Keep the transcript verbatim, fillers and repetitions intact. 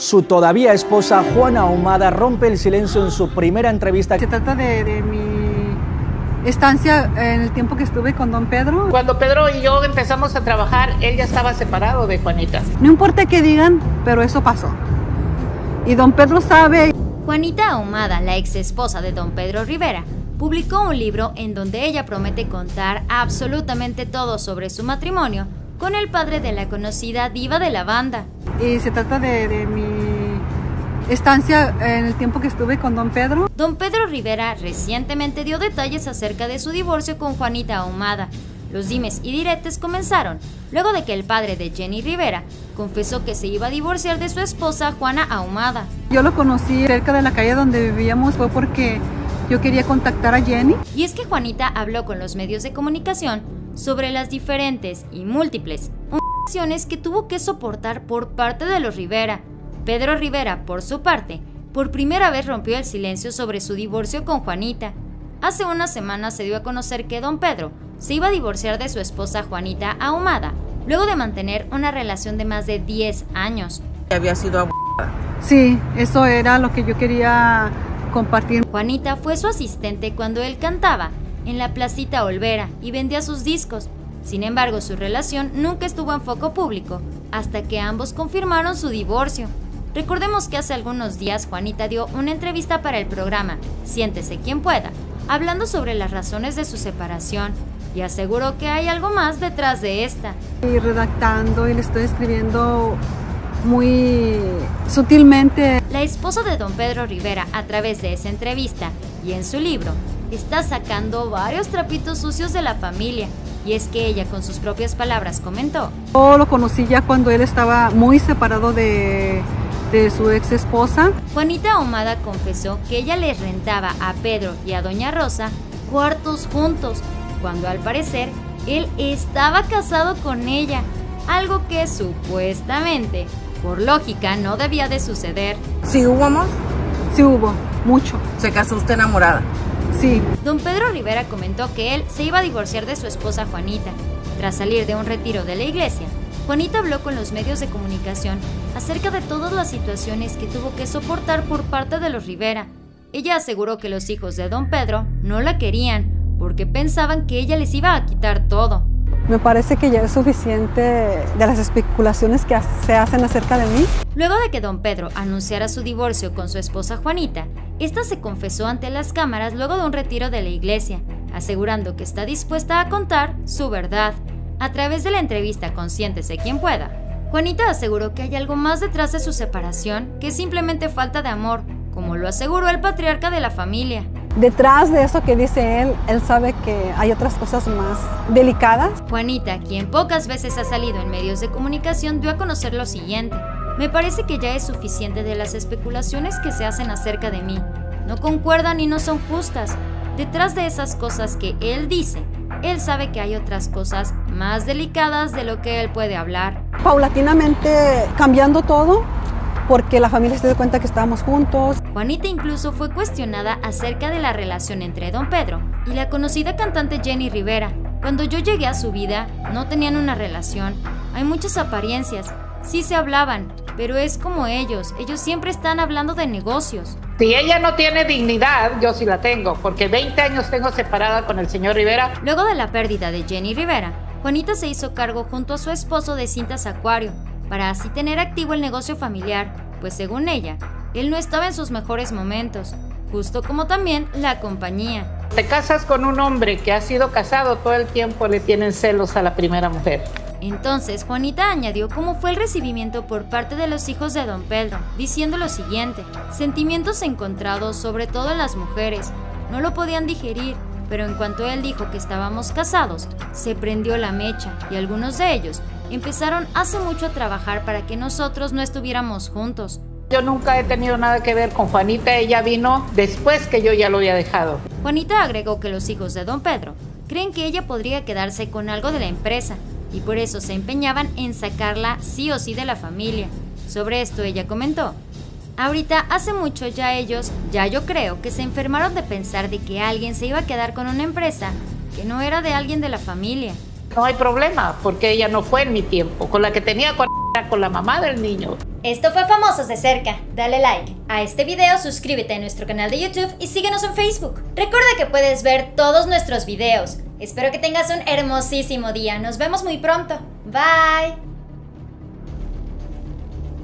Su todavía esposa, Juana Ahumada, rompe el silencio en su primera entrevista. Se trata de, de mi estancia en el tiempo que estuve con don Pedro. Cuando Pedro y yo empezamos a trabajar, él ya estaba separado de Juanita. No importa qué digan, pero eso pasó. Y don Pedro sabe. Juanita Ahumada, la ex esposa de don Pedro Rivera, publicó un libro en donde ella promete contar absolutamente todo sobre su matrimonio con el padre de la conocida diva de la banda. Y se trata de, de mi estancia en el tiempo que estuve con don Pedro. Don Pedro Rivera recientemente dio detalles acerca de su divorcio con Juanita Ahumada. Los dimes y diretes comenzaron luego de que el padre de Jenny Rivera confesó que se iba a divorciar de su esposa Juana Ahumada. Yo lo conocí cerca de la calle donde vivíamos, fue porque yo quería contactar a Jenny. Y es que Juanita habló con los medios de comunicación sobre las diferentes y múltiples humillaciones que tuvo que soportar por parte de los Rivera. Pedro Rivera, por su parte, por primera vez rompió el silencio sobre su divorcio con Juanita. Hace unas semanas se dio a conocer que don Pedro se iba a divorciar de su esposa Juanita Ahumada, luego de mantener una relación de más de diez años. Había sido ab... Sí, eso era lo que yo quería compartir. Juanita fue su asistente cuando él cantaba en la Placita Olvera y vendía sus discos. Sin embargo, su relación nunca estuvo en foco público hasta que ambos confirmaron su divorcio. Recordemos que hace algunos días Juanita dio una entrevista para el programa Siéntese quien pueda, hablando sobre las razones de su separación y aseguró que hay algo más detrás de esta. Y redactando y le estoy escribiendo muy sutilmente. La esposa de don Pedro Rivera, a través de esa entrevista y en su libro, está sacando varios trapitos sucios de la familia. Y es que ella, con sus propias palabras, comentó: Yo lo conocí ya cuando él estaba muy separado de, de su ex esposa. Juanita Ahumada confesó que ella les rentaba a Pedro y a doña Rosa cuartos juntos, cuando al parecer él estaba casado con ella, algo que supuestamente, por lógica, no debía de suceder. ¿Sí hubo amor? Sí hubo, mucho. ¿Se casó usted enamorada? Sí. Don Pedro Rivera comentó que él se iba a divorciar de su esposa Juanita. Tras salir de un retiro de la iglesia, Juanita habló con los medios de comunicación acerca de todas las situaciones que tuvo que soportar por parte de los Rivera. Ella aseguró que los hijos de don Pedro no la querían porque pensaban que ella les iba a quitar todo. Me parece que ya es suficiente de las especulaciones que se hacen acerca de mí. Luego de que don Pedro anunciara su divorcio con su esposa Juanita, esta se confesó ante las cámaras luego de un retiro de la iglesia, asegurando que está dispuesta a contar su verdad. A través de la entrevista con Siéntese quien pueda, Juanita aseguró que hay algo más detrás de su separación que simplemente falta de amor, como lo aseguró el patriarca de la familia. Detrás de eso que dice él, él sabe que hay otras cosas más delicadas. Juanita, quien pocas veces ha salido en medios de comunicación, dio a conocer lo siguiente: me parece que ya es suficiente de las especulaciones que se hacen acerca de mí. No concuerdan y no son justas. Detrás de esas cosas que él dice, él sabe que hay otras cosas más delicadas de lo que él puede hablar. Paulatinamente cambiando todo, porque la familia se dio cuenta que estábamos juntos. Juanita incluso fue cuestionada acerca de la relación entre don Pedro y la conocida cantante Jenny Rivera. Cuando yo llegué a su vida, no tenían una relación. Hay muchas apariencias. Sí se hablaban, pero es como ellos. Ellos siempre están hablando de negocios. Si ella no tiene dignidad, yo sí la tengo, porque veinte años tengo separada con el señor Rivera. Luego de la pérdida de Jenny Rivera, Juanita se hizo cargo junto a su esposo de Cintas Acuario, para así tener activo el negocio familiar, pues según ella, él no estaba en sus mejores momentos, justo como también la compañía. Te casas con un hombre que ha sido casado todo el tiempo, le tienen celos a la primera mujer. Entonces Juanita añadió cómo fue el recibimiento por parte de los hijos de don Pedro, diciendo lo siguiente: sentimientos encontrados, sobre todo en las mujeres, no lo podían digerir, pero en cuanto él dijo que estábamos casados, se prendió la mecha y algunos de ellos empezaron hace mucho a trabajar para que nosotros no estuviéramos juntos. Yo nunca he tenido nada que ver con Juanita, ella vino después que yo ya lo había dejado. Juanita agregó que los hijos de don Pedro creen que ella podría quedarse con algo de la empresa y por eso se empeñaban en sacarla sí o sí de la familia. Sobre esto ella comentó: ahorita hace mucho ya ellos, ya yo creo que se enfermaron de pensar de que alguien se iba a quedar con una empresa que no era de alguien de la familia. No hay problema, porque ella no fue en mi tiempo. Con la que tenía con con la mamá del niño. Esto fue Famosos de Cerca. Dale like a este video, suscríbete a nuestro canal de YouTube y síguenos en Facebook. Recuerda que puedes ver todos nuestros videos. Espero que tengas un hermosísimo día. Nos vemos muy pronto. Bye.